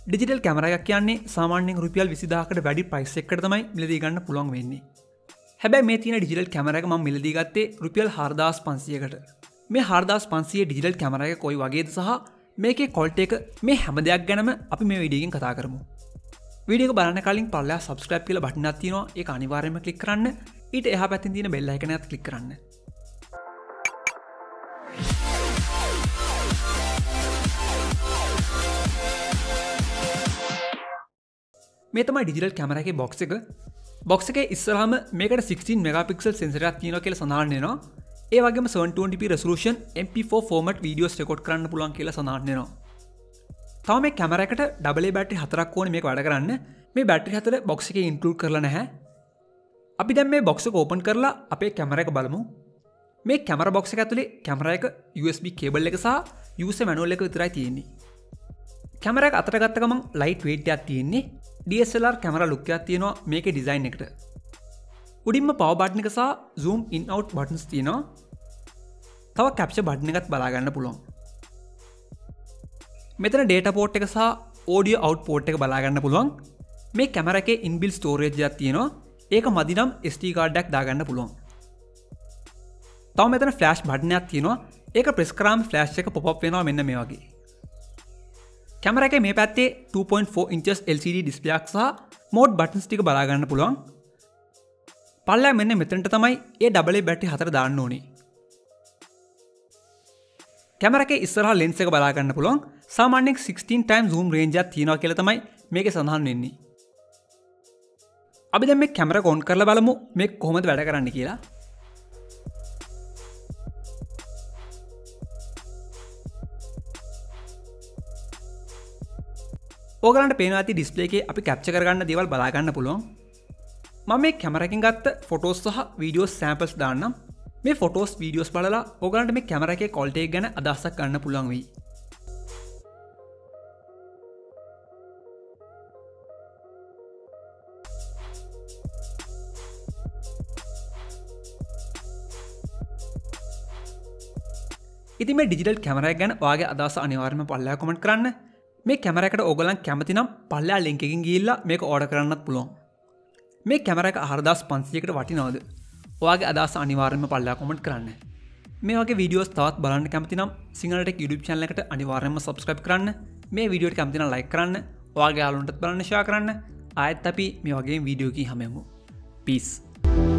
Digital camera එකක් කියන්නේ සාමාන්‍යයෙන් රුපියල් 20000කට වැඩි ප්‍රයිස් එකකට තමයි මිලදී ගන්න පුළුවන් වෙන්නේ. හැබැයි මේ තියෙන ඩිජිටල් කැමරා එක මම මිලදී ගත්තේ රුපියල් 4500කට. මේ 4500 ඩිජිටල් කැමරා එක කොයි වගේද සහ මේකේ ක්වොලිටි එක මේ හැම දෙයක් ගැනම අපි මේ වීඩියෝ එකෙන් කතා කරමු. වීඩියෝ එක බලන්න කලින් පල්ලෙහා subscribe කියලා බටන් එකක් තියෙනවා. ඒක අනිවාර්යයෙන්ම ක්ලික් කරන්න. ඊට එහා පැත්තෙන් තියෙන bell icon එකත් ක්ලික් කරන්න. මේ තමයි ඩිජිටල් කැමරා එකේ බොක්ස් එක. බොක්ස් එකේ ඉස්සරහම මේකට 16 මෙගාපික්සල් සෙන්සර් එකක් තියෙනවා කියලා සඳහන් වෙනවා. ඒ වගේම 720p resolution MP4 format videos record කරන්න පුළුවන් කියලා සඳහන් වෙනවා. තව මේ කැමරා එකට AA බැටරි 4ක් ඕනේ මේක වැඩ කරන්න. මේ බැටරි 4 බොක්ස් එකේ ඉන්ක්ලූඩ් කරලා නැහැ. අපි දැන් මේ බොක්ස් එක ඕපන් කරලා අපේ කැමරා එක බලමු. මේ කැමරා බොක්ස් එක ඇතුලේ කැමරා එක USB කේබල් එක සහ user manual එක විතරයි තියෙන්නේ. කැමරා එක අතට ගත්ත ගමන් ලයිට් weight එකක් තියෙන්නේ. DSLR කැමරා ලුක් එකක් තියෙනවා මේකේ ඩිසයින් එකට. උඩින්ම පවර් බටන් එක සහ zoom in out buttons තියෙනවා. තව capture බටන් එකත් බලා ගන්න පුළුවන්. මෙතන data port එක සහ audio out port එක බලා ගන්න පුළුවන්. මේ කැමරා එකේ inbuilt storage එකක් තියෙනවා. ඒක මදි නම් SD card එකක් දාගන්න පුළුවන්. තව මෙතන flash බටන් එකක් තියෙනවා. ඒක press කරාම flash එක pop up වෙනවා මෙන්න මේ වගේ. කැමරා එකේ මේ පැත්තේ 2.4 inches LCD display එකක් සහ mode buttons ටික බලා ගන්න පුළුවන්. පල්ලෙහා මෙන්න මෙතනට තමයි ඒ AA බැටරි 4 දාන්න ඕනේ. කැමරා එකේ ඉස්සරහා lens එක බලා ගන්න පුළුවන්. සාමාන්‍යයෙන් 16 times zoom range එකක් තියෙනවා කියලා තමයි මේකේ සඳහන් වෙන්නේ. අපි දැන් මේ කැමරා එක on කරලා බලමු මේක කොහොමද වැඩ කරන්නේ කියලා. ඕගලන්ට පේනවා ඇති ඩිස්ප්ලේ එකේ අපි කැප්චර් කරගන්න දේවල් බලා ගන්න පුළුවන්. මම මේ කැමරා එකෙන් ගත්ත ෆොටෝස් සහ වීඩියෝස් සැම්පල්ස් දාන්නම්. මේ ෆොටෝස් වීඩියෝස් බලලා ඕගලන්ට මේ කැමරා එකේ ක්වොලිටි එක ගැන අදහසක් ගන්න පුළුවන් වෙයි. ඉතින් මේ ඩිජිටල් කැමරා එක ගැන ඔයාගේ අදහස අනිවාර්යයෙන්ම පල්ලෙහා කමෙන්ට් කරන්න. මේ කැමරා එකට ඕගලන් කැමති නම් පල්ලෙහා ලින්ක් එකකින් ගිහිල්ලා මේක ඕඩර් කරන්නත් පුළුවන්. මේ කැමරා එක 4500කට වටිනවද? ඔයාගේ අදහස අනිවාර්යයෙන්ම පල්ලෙහා කමෙන්ට් කරන්න. මේ වගේ වීඩියෝස් තවත් බලන්න කැමති නම් සිංහල ටෙක් YouTube channel එකට අනිවාර්යයෙන්ම subscribe කරන්න. මේ වීඩියෝ එක කැමති නම් like කරන්න. ඔයාගේ යාළුවන්ටත් බලන්න share කරන්න. ආයෙත් අපි මේ වගේ වීඩියෝ එකකින් හමු. Peace.